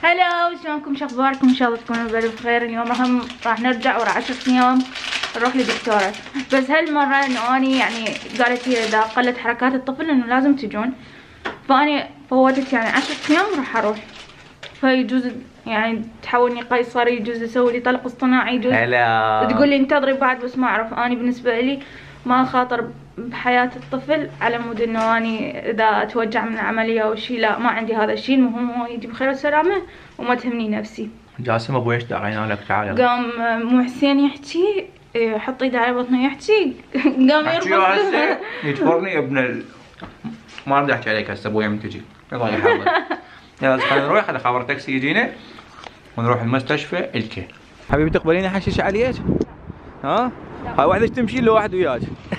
هلا، شلونكم؟ شو اخباركم؟ ان شاء الله تكونوا بخير. اليوم راح نرجع ورا 10 ايام نروح لدكتورة، بس هالمرة انه اني يعني قالت هي اذا قلت حركات الطفل انه لازم تجون، فاني فوتت يعني 10 ايام راح اروح. فيجوز يعني تحولني قيصر، يجوز اسوي لي طلق اصطناعي، يجوز تقول لي انتظري بعد، بس ما اعرف. اني بالنسبة لي ما اخاطر بحياة الطفل على مود انه اني اذا اتوجع من العملية او شي، لا ما عندي هذا الشيء. المهم هو يجي بخير وسلامة وما تهمني نفسي. جاسم ابو ايش دعينا لك؟ تعال. قام مو حسين يحكي، حط ايده على بطنه يحكي، قام يرفض. يجبرني ابن ما اريد احكي عليك هسه ابويا من تجي. الله يحفظك. يلا خلينا نروح، خلينا خابر تاكسي يجينا ونروح المستشفى الكي. حبيبي تقبليني احشش عليك؟ ها؟ هاي وحدك تمشي لو واحد وياك.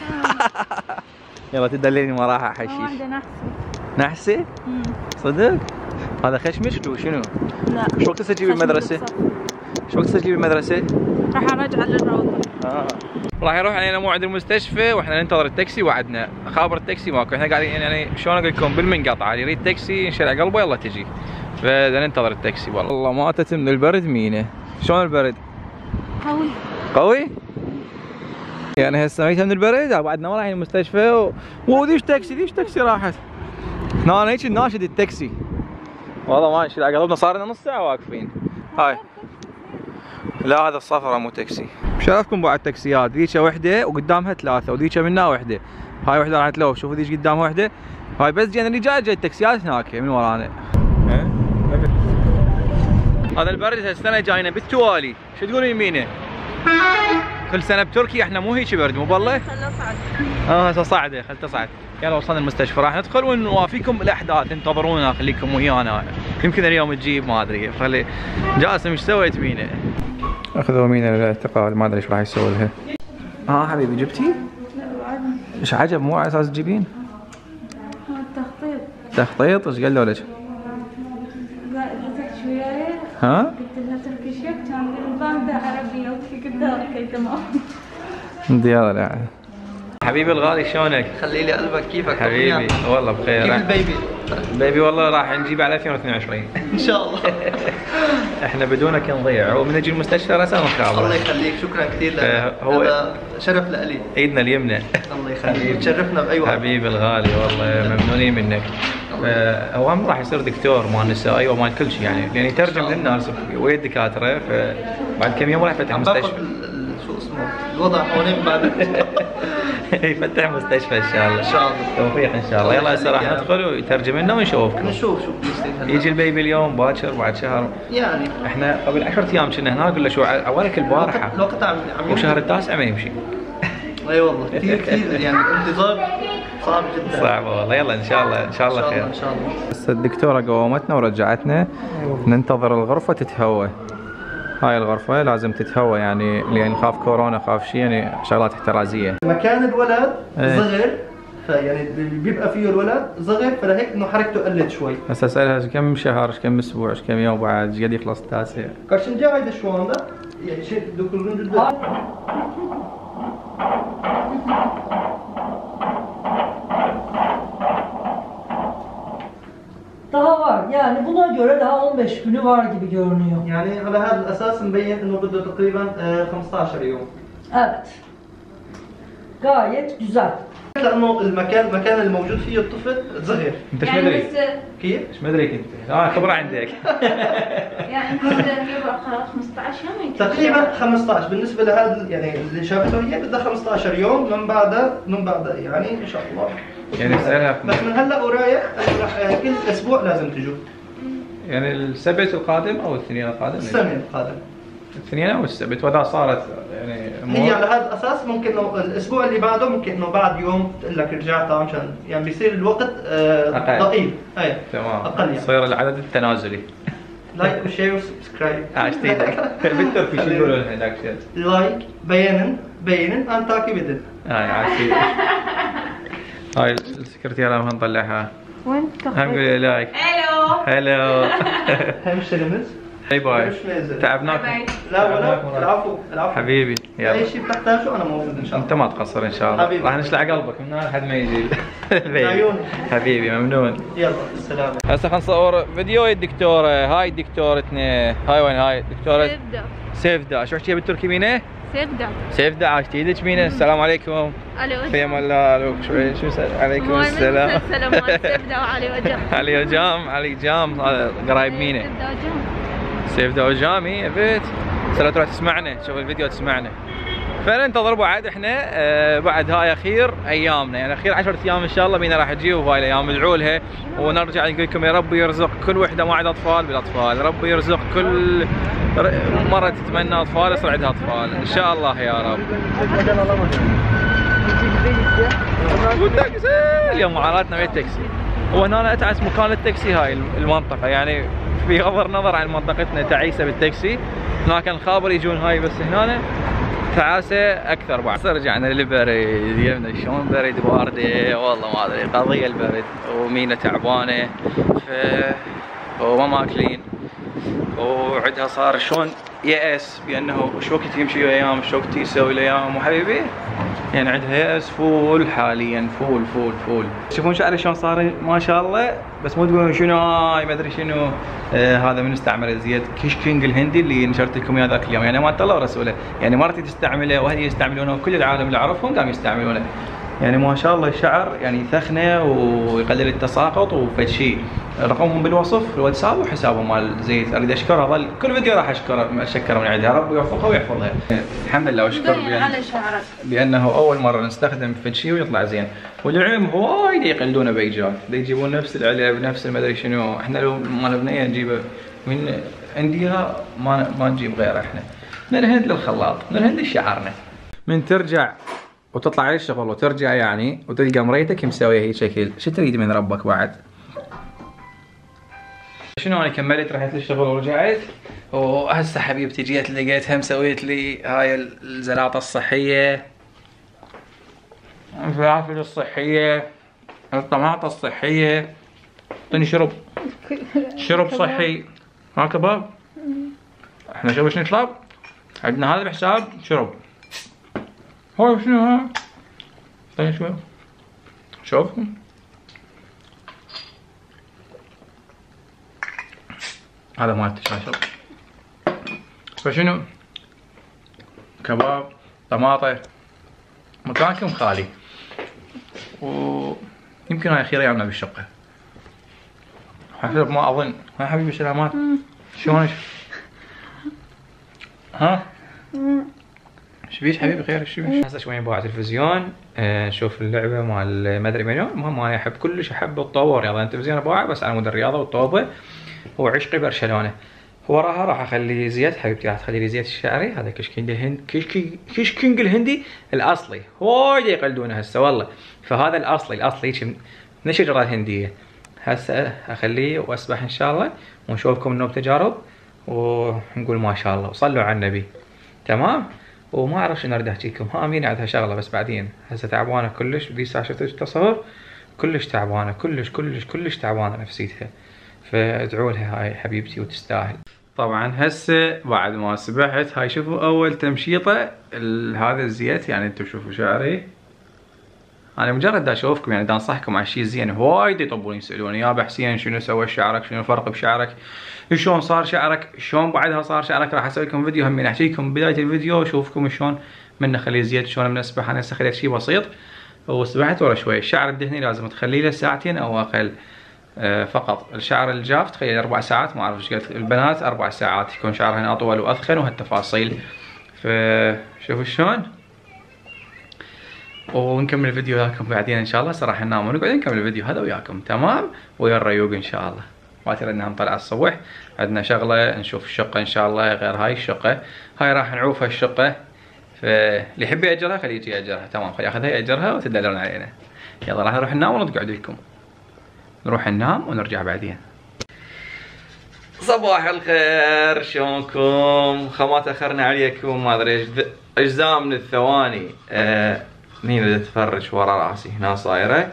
يلا تدليني ما راح احشش. واحدة نحسي. نحسي؟ صدق؟ هذا خشمش لو شنو؟ لا. شو وقت تسجلي بالمدرسة؟ شو وقت تسجلي بالمدرسة؟ راح ارجع للروضة. راح يروح علينا موعد المستشفى واحنا ننتظر التاكسي. وعدنا خابر التاكسي ماكو، احنا قاعدين يعني شلون اقول لكم بالمنقطع، اللي يريد تاكسي انشرع قلبه يلا تجي. فبدنا ننتظر التاكسي. والله ماتت من البرد مينه. شلون البرد؟ قوي. قوي؟ يعني هسه ميتة من البرد. بعدنا ما رايحين المستشفى وديش تاكسي راحت. انا هيك ناشد التاكسي. والله ما انشرع قلبنا، صار لنا نص ساعة واقفين. هاي لا هذا الصفرة مو تاكسي. بشرفكم بعد تاكسيات، ذيك وحده وقدامها ثلاثة وذيك منها وحده. هاي وحده راحت له، شوفوا ذيك قدامها وحده. هاي بس جينا اللي جاي التاكسيات هناك من ورانا. هذا البرد هالسنة جاينا بالتوالي، شو تقولون يمينه؟ كل سنة بتركيا احنا مو هيك برد، مو بالله؟ خله صعد. هسه صعده، خل تصعد. يلا وصلنا المستشفى، راح ندخل ونوافيكم بالاحداث، انتظرونا خليكم ويانا. يمكن اليوم تجيب ما ادري. خلي جاسم ايش سويت مينا؟ اخذوا مينا للاعتقال، ما ادري ايش راح يسوي لها. حبيبي جبتي؟ لا ايش عجب مو على اساس تجيبين؟ هو التخطيط. تخطيط؟ ايش قالوا لك؟ قلت شوية. ها؟ قلت لها تركي شيك، كان الباندا عربية قلت لها اوكي تمام. يلا لا حبيبي الغالي شلونك؟ خلي لي قلبك. كيفك حبيبي؟ والله بخير. كيف البيبي؟ البيبي والله راح نجيبه على 2022 ان شاء الله. احنا بدونك نضيع، ومن نجي المستشفى راسا نخابره. الله يخليك، شكرا كثير لك. هو هذا شرف لإلي. ايدنا اليمنى. الله يخليك، تشرفنا باي وقت. حبيبي الغالي والله ممنونين منك. هو هم راح يصير دكتور مال نساء ايوه مال كل شيء يعني، لان يترجم للناس ويا الدكاتره. فبعد كم يوم راح يفتح مستشفى. شو اسمه الوضع هون بعد. يفتح مستشفى ان شاء الله. ان شاء الله توفيق ان شاء الله. يلا هسه راح ندخل ويترجم لنا ونشوفكم. نشوف شو بيصير. يجي البيبي اليوم باكر بعد شهر يعني. احنا قبل 10 ايام كنا هناك ولا شو؟ اولك البارحه. الوقت عم وشهر التاسع ما يمشي. اي والله كثير يعني انتظار صعب جدا. صعبه والله. يلا ان شاء الله خير. ان شاء الله. هسه الدكتوره قومتنا ورجعتنا. ننتظر الغرفه تتهوى. هاي الغرفه لازم تتهوى يعني، لان خاف كورونا خاف شيء يعني، شغلات احترازيه. مكان الولد صغر، فيعني بيبقى فيه الولد صغر، فلهيك انه حركته قلت شوي. هسه اسالها كم شهر، كم اسبوع، كم يوم بعد، ايش قد يخلص التاسع؟ كارشنجا هيدا شو عنده؟ يعني شيء دكتور جدا. Daha var. Yani buna göre daha 15 günü var gibi görünüyor. يعني على هذا الاساس مبين انه بده تقريبا 15 يوم. Evet. Gayet güzel. لانه المكان الموجود فيه الطفل صغير. انت ايش يعني مدري؟ بس كيف؟ ايش مدريك انت؟ خبره عندك. يعني بس 15 يوم تقريبا 15 بالنسبه لهذا يعني اللي شافته هي بدها 15 يوم، من بعدها يعني ان شاء الله. يعني اسالها بس من هلا ورايح راح كل اسبوع لازم تجوا. يعني السبت القادم او الاثنين القادم؟ السنه القادم. الاثنين او السبت، واذا صارت يعني هي على هذا الاساس ممكن انه الاسبوع اللي بعده ممكن انه بعد يوم تقول لك رجعت عشان يعني بيصير الوقت ضئيل. اي تمام. اقل يعني. يصير العدد التنازلي. لايك وشير وسبسكرايب. ايش ايدك؟ بالتركي شو يقولون هذاك الشيء؟ لايك بينن ان تاكي بدن. عاشي. هاي السكرتيرة ما نطلعها. وين هم قولي لايك. هلو. هلو. هامشترمز. باي باي. مش نازل. تعبناكم. لا ولا العفو العفو حبيبي يلا. اي شيء بتحتاجه انا موجود ان شاء الله. انت ما تقصر ان شاء الله. حبيبي. راح نشلع قلبك من هنا لحد ما يجي. عيوني. حبيبي ممنون. يلا السلامة. هسه خلينا نصور فيديو الدكتورة. هاي دكتورتنا. هاي وين هاي دكتورة؟ سيفدا. شو احكيها بالتركي مينه؟ سيفدا عاشت ايدك مينه. السلام عليكم. فيما الله شوي شو عليكم السلام. سيفدا وعلي وجام. علي جام قرايب مينه. سيفدا وجامي بيت. سلا تروح تسمعنا تشوف الفيديو تسمعنا. فننتظر بعد احنا بعد هاي اخير ايامنا يعني اخير 10 ايام ان شاء الله بينا راح تجي وهاي الايام ندعو لها ونرجع نقول لكم يا رب يرزق كل وحده ما عندها اطفال بالاطفال، رب يرزق كل مره تتمنى اطفال يصير عندها اطفال ان شاء الله يا رب. والتاكسي اليوم معاناتنا ويا التاكسي. وهنا اتعس مكان التاكسي هاي المنطقه يعني في غض النظر عن منطقتنا تعيسه بالتاكسي، هناك الخابر يجون هاي بس هنا تعاسه اكثر بعد. رجعنا للبرد يمنا شلون برد بارده والله ما ادري قضيه البرد ومينا تعبانه وما ماكلين وعندها صار شلون يأس بانه شو وقت يمشي ايام شو وقت يسوي الايام وحبيبي يعني عندها يأس فول حاليا فول. تشوفون شعري شلون صار ما شاء الله بس مو تقولون شنو هاي ما ادري شنو هذا من استعمله زياد كيشكينج الهندي اللي نشرت لكم اياه ذاك اليوم يعني ما الله ورسوله يعني مرتي تستعمله واهلي يستعملونه وكل العالم اللي اعرفهم قام يستعملونه يعني ما شاء الله الشعر يعني ثخنه ويقلل التساقط وفد شيء. رقمهم بالوصف الواتساب وحسابهم مال زيت. اريد اشكر هذا كل فيديو راح اشكر من عندها رب يوفقها ويحفظها. الحمد لله واشكر بانه اول مره نستخدم فد شيء ويطلع زين. والعلم وايد يقلدونه بايجاد يجيبون نفس العلب نفس المدري شنو. احنا لو مال بنيه نجيبه من انديا ما نجيب غيره. احنا من الهند للخلاط من الهند لشعرنا. من ترجع وتطلع على الشغل وترجع يعني وتلقى مريتك مسويه هيك شكل شو تريد من ربك بعد؟ شنو انا كملت رحت للشغل ورجعت وهسه حبيبتي جيت لقيتها مسويت لي هاي الزلاطه الصحيه الفلافل الصحيه الطماطه الصحيه. اعطيني شرب صحي. ها كباب احنا شو نطلب؟ عندنا هذا بحساب شرب. هو شنو ها؟ طيب شوف هذا مالت الشاشة. فشنو؟ كباب طماطة مكانكم خالي ويمكن هاي اخير ايامنا بالشقة. حسب ما اظن. ها حبيبي سلامات. شلونك؟ ها؟ شبيش حبيبي خير شبيش؟ هسه شوي نبغى على التلفزيون نشوف اللعبه مال ما ادري منو. المهم انا احب كلش احب الطوبه والرياضه. التلفزيون ابغاه بس على مود الرياضه والطوبه وعشقي برشلونه. وراها راح اخلي زيت حبيبتي راح تخلي لي زيت الشعري هذا كشكينج الهند كشكينج الهندي الاصلي. وايد يقلدونه هسه والله. فهذا الاصلي هيك من الشجره الهنديه. هسه اخليه واسبح ان شاء الله ونشوفكم انه بتجارب ونقول ما شاء الله وصلوا على النبي. تمام. وما اعرف شنو اريد احكيكم. امين عندها شغله بس بعدين. هسه تعبانه كلش ذي الساعه شفت التصور كلش تعبانه كلش تعبانه نفسيتها. فادعوا لها هاي حبيبتي وتستاهل. طبعا هسه بعد ما سبحت هاي شوفوا اول تمشيطه هذا الزيت يعني انتم شوفوا شعري. انا مجرد دا اشوفكم يعني دا انصحكم على شيء زين. وايد يطبون يسالوني يا حسين شنو سوى شعرك شنو الفرق بشعرك شلون صار شعرك شلون بعدها صار شعرك. راح اسوي لكم فيديو هم احكي لكم بدايه الفيديو اشوفكم شلون من نخلي زيت شلون من اسبح. انا هسه خليت شيء بسيط وسبحت ورا شوي. الشعر الدهني لازم تخليه له ساعتين او اقل فقط. الشعر الجاف تخليه 4 ساعات ما اعرف ايش قلت. البنات 4 ساعات يكون شعرهن اطول واثخن وهالتفاصيل. فشوفوا شلون. ونكمل الفيديو وياكم بعدين ان شاء الله. راح ننام ونقعد نكمل الفيديو هذا وياكم تمام ويا الريوق ان شاء الله. باكر ننام طلع الصبح عندنا شغله نشوف الشقه ان شاء الله غير هاي الشقه. هاي راح نعوفها الشقه. فاللي يحب ياجرها خليه يجي ياجرها تمام. خليه ياخذها ياجرها وتدلون علينا. يلا راح نروح ننام ونقعد لكم. نروح ننام ونرجع بعدين. صباح الخير شلونكم؟ ما تاخرنا عليكم ما ادري اجزاء من الثواني. مين تتفرج ورا راسي هنا صايره.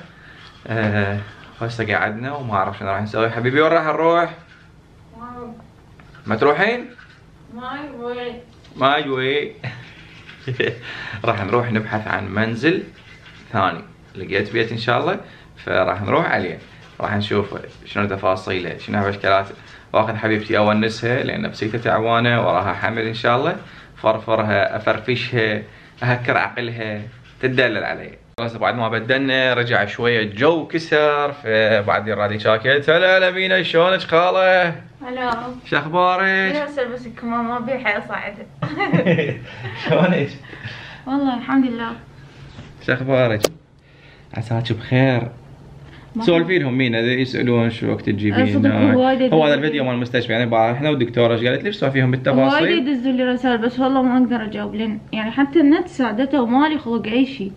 هسه قعدنا وما اعرف شنو راح نسوي. حبيبي وين راح نروح؟ ما تروحين؟ ما يبغى. ما يجوي. راح نروح نبحث عن منزل ثاني، لقيت بيت ان شاء الله فراح نروح عليه، راح نشوف شنو تفاصيله، شنو اشكالاته، واخذ حبيبتي اونسها لان نفسيتها تعبانه وراها حمل ان شاء الله، فرفرها افرفشها اهكر عقلها تدلل علي. خلاص بعد ما بدلنا رجع شويه الجو كسر، فبعدين رادي شاكيت. هلا لمينا شلونك خاله؟ هلا. شو اخبارك؟ بس البس الكمام ما ابي حيل صاعده. شلونك؟ والله الحمد لله. شو اخبارك؟ عساك بخير. سولفي لهم مين اذا يسالون شو وقت تجيبين. هو هذا الفيديو مال المستشفى يعني احنا والدكتوره ايش قالت لي سولفيهم بالتفاصيل. وايد يدزوا لي رسائل بس والله ما اقدر اجاوب لين يعني حتى النت ساعدته ومالي خلق اي شيء.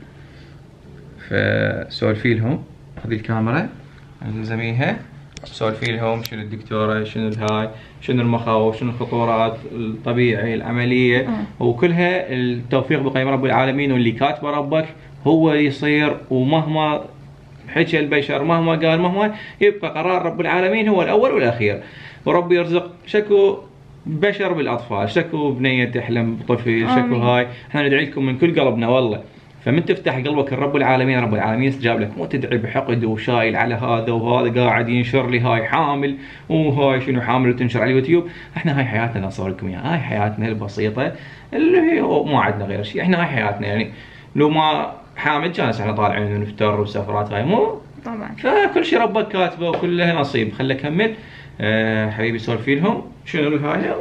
فسولفي لهم، خذي الكاميرا الزميها، سولفي لهم شنو الدكتوره، شنو الهاي، شنو المخاوف، شنو الخطورات، الطبيعي، العمليه، وكلها التوفيق بقيم رب العالمين، واللي كاتبه ربك هو يصير، ومهما حكى البشر مهما قال مهما يبقى قرار رب العالمين هو الاول والاخير. وربي يرزق شكو بشر بالاطفال، شكو بنيه تحلم بطفل، شكو هاي، احنا ندعي لكم من كل قلبنا والله. فمن تفتح قلبك لرب العالمين رب العالمين يستجاب لك، مو تدعي بحقد وشايل على هذا وهذا قاعد ينشر لي هاي حامل وهاي شنو حامل وتنشر على اليوتيوب. احنا هاي حياتنا نصور لكم اياها، هاي حياتنا البسيطه اللي هي ما عندنا غير شيء، احنا هاي حياتنا يعني. لو ما حامل كان احنا طالعين ونفتر وسفرات هاي مو طبعا. فكل شيء ربك كاتبه وكله نصيب. خليك كمل. حبيبي سولفي لهم شنو هاي.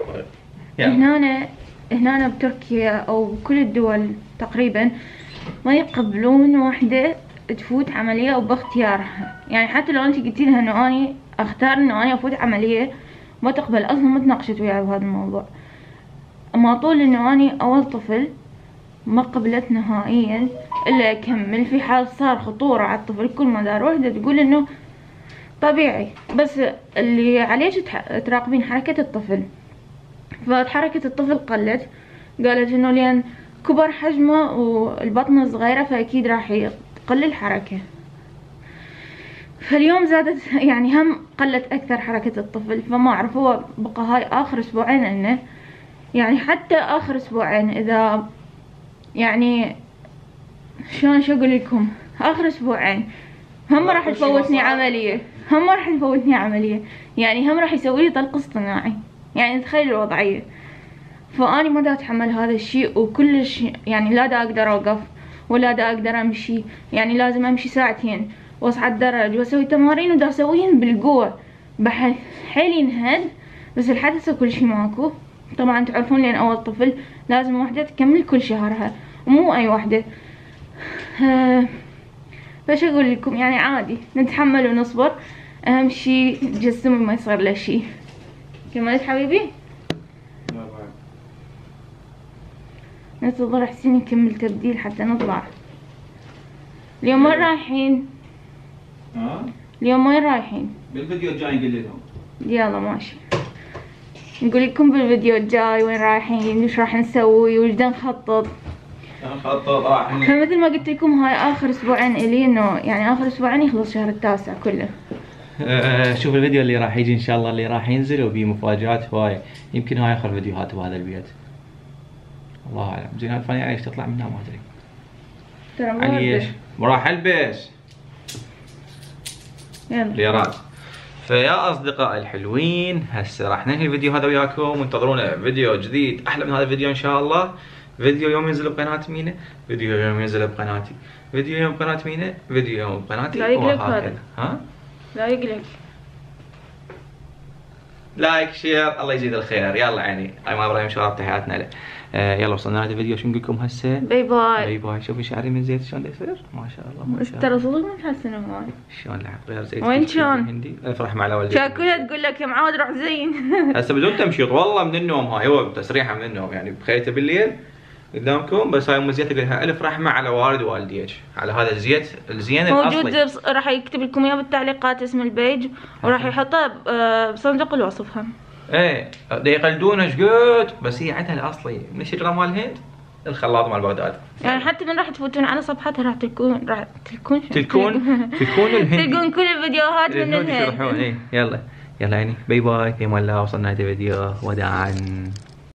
هنا بتركيا او كل الدول تقريبا ما يقبلون واحدة تفوت عملية او باختيارها، يعني حتى لو انت قلتي لها انه اني اختار انه اني افوت عملية ما تقبل اصلا، ما تناقشت وياي بهذا الموضوع. اما طول انه اني اول طفل ما قبلت نهائيا الا اكمل، في حال صار خطورة على الطفل كل ما دار وحدة تقول انه طبيعي، بس اللي عليك تراقبين حركة الطفل. فحركة الطفل قلت، قالت انه لين كبر حجمه والبطنة صغيرة فاكيد راح يقل الحركة. فاليوم زادت يعني هم قلت اكثر حركة الطفل، فما اعرف هو بقى هاي اخر اسبوعين انه يعني حتى اخر اسبوعين اذا يعني شلون شو اقول لكم، اخر اسبوعين هم راح تفوتني عملية، هم راح تفوتني عملية، يعني هم راح يسوي لي طلق اصطناعي، يعني تخيل الوضعية. فاني ما دا اتحمل هذا الشيء وكلش، يعني لا دا اقدر اوقف ولا دا اقدر امشي، يعني لازم امشي ساعتين واصعد درج واسوي تمارين ودا اسويهن بالقوة بحيث حيلي ينهد، بس الحدث وكل شيء ماكو. طبعا تعرفون لين اول طفل لازم وحدة تكمل كل شهرها ومو اي وحدة. فش اقول لكم يعني عادي نتحمل ونصبر، اهم شي جسمي ما يصير له شي. كملت حبيبي؟ ننتظر حسين يكمل تبديل حتى نطلع. اليوم وين رايحين؟ اليوم وين رايحين؟ بالفيديو الجاي نقول لهم. يلا ماشي، نقول لكم بالفيديو الجاي وين رايحين، وش راح نسوي، وش بدنا نخطط. فمثل ما قلت لكم هاي اخر اسبوعين الي، انه يعني اخر اسبوعين يخلص شهر التاسع كله. شوف الفيديو اللي راح يجي ان شاء الله اللي راح ينزل وفيه مفاجآت هواية، يمكن هاي اخر فيديوهات بهذا البيت. الله اعلم. زين الفانية ايش تطلع منها ما ادري. ترى ما ايش؟ وراح البس. يلا. ليرات. فيا اصدقائي الحلوين هسه راح ننهي الفيديو هذا وياكم، وانتظرونا فيديو جديد احلى من هذا الفيديو ان شاء الله. فيديو يوم ينزل بقناة مينا، فيديو يوم ينزل بقناتي، فيديو يوم بقناة مينا، فيديو يوم بقناتي، لا يقلق هذا. ها؟ لا يقلق. لايك شير الله يزيد الخير. يلا عيني هاي ما ابراهيم شراب تحياتنا له. يلا وصلنا لهذا الفيديو، شو نقول لكم هسه؟ باي باي. باي باي. شوفي شعري من زيت شلون يصير؟ ما شاء الله ما شاء الله. ترى صدق ما تحسن هواي. شلون لعب غير زيت. وين شلون؟ هندي. افرح مع والدتك. شاكلها تقول لك يا معود روح زين. هسه بدون تمشيط والله من النوم، هاي هو تسريحه من النوم يعني بخيته بالليل قدامكم. بس هاي ام زيت اقول لها الف رحمه على والد ووالديك على هذا الزيت الزين الاصلي. موجود راح يكتب لكم اياه بالتعليقات اسم البيج، وراح يحطه بصندوق الوصف هم. ايه يقلدون ايش قلت، بس هي عندها الاصلي من الشجره مال الهند، الخلاط مال بغداد. يعني حتى من راح تفوتون على صفحتها راح تلكون الهند. تلقون كل الفيديوهات من الهند. يروحون. ايه يلا يلا يعني باي باي، في امان الله، وصلنا لهذا الفيديو، وداعا.